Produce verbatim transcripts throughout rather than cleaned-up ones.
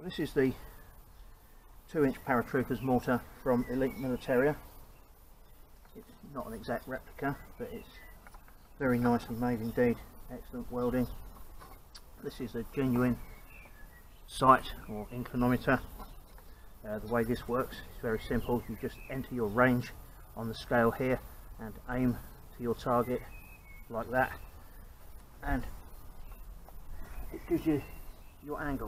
This is the two inch paratroopers mortar from Elite Militaria. It's not an exact replica, but it's very nicely made indeed. Excellent welding. This is a genuine sight or inclinometer. Uh, the way this works is very simple. You just enter your range on the scale here and aim to your target like that, and it gives you your angle.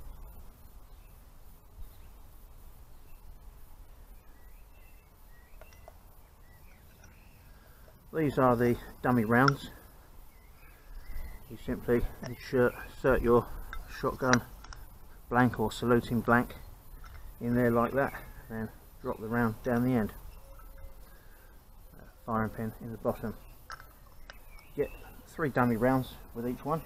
These are the dummy rounds. You simply insert, insert your shotgun blank or saluting blank in there like that, then drop the round down the end. Uh, firing pin in the bottom. Get three dummy rounds with each one.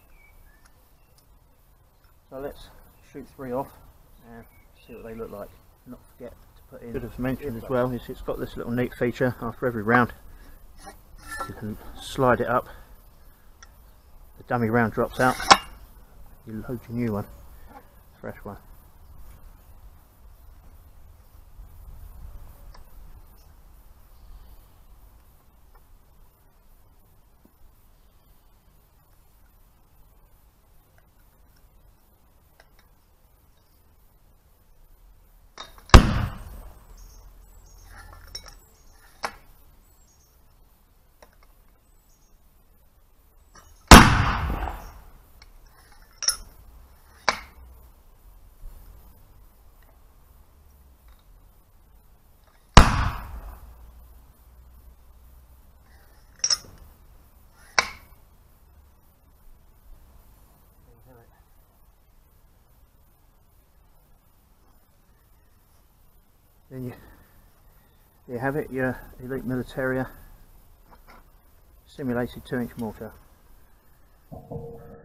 So let's shoot three off and see what they look like. Not forget to put in. Should have mentioned as well is it's got this little neat feature after every round. You can slide it up, the dummy round drops out, you load your new one, fresh one. Then you, you have it, your Elite Militaria simulated two inch mortar.